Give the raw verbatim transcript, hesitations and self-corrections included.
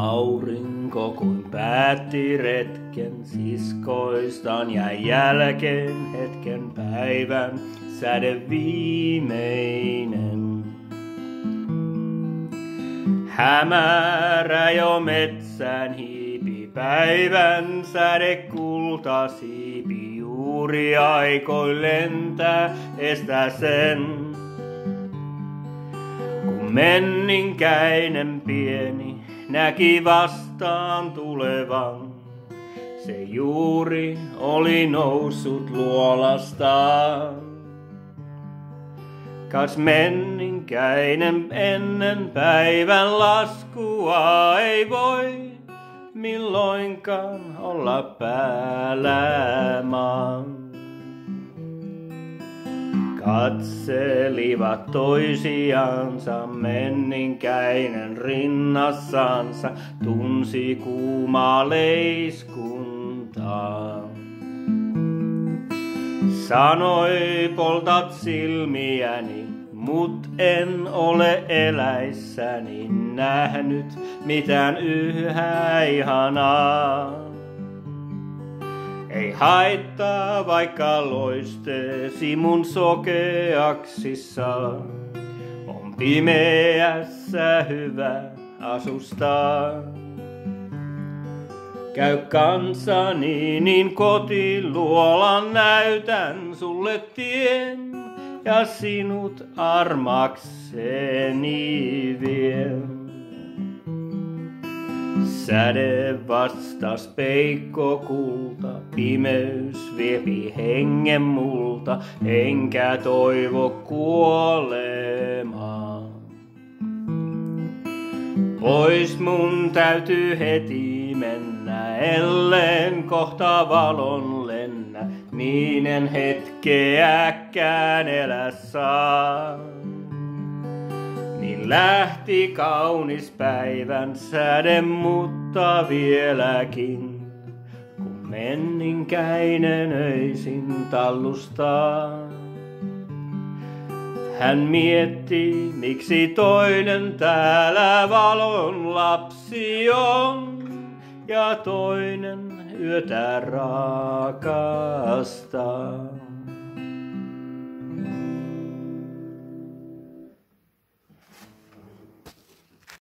Aurinko kuin päätti retken, siskoistaan jäi jälkeen hetken päivän säde viimeinen. Hämärä jo metsään hiipi, päivän säde kulta siipi, juuri aikoi lentää, estää sen. Kun menninkäinen pieni näki vastaan tulevan, se juuri oli noussut luolastaan. Kas menninkäinen ennen päivän laskua ei voi milloinkaan olla päällä maan. Katselivat toisiansa, menninkäinen rinnassansa tunsi kuumaa leiskuntaa. Sanoi, poltat silmiäni, mut en ole eläissäni nähnyt mitään yhä ihanaa. Ei haittaa, vaikka loisteesi mun sokeaksissa, on pimeässä hyvä asustaa. Käy kanssani, niin kotiluolan näytän sulle tien, ja sinut armakseni vien. Säde vastas peikko kulta, pimeys viepi hengen multa, enkä toivo kuolemaa. Pois mun täytyy heti mennä, ellen kohta valon lennä, niin en hetkeäkään elä saa. Niin lähti kaunis päivän säde, mutta vieläkin, kun menninkäinen öisin tallustaa. Hän mietti, miksi toinen täällä valon lapsi on, ja toinen yötä rakastaa.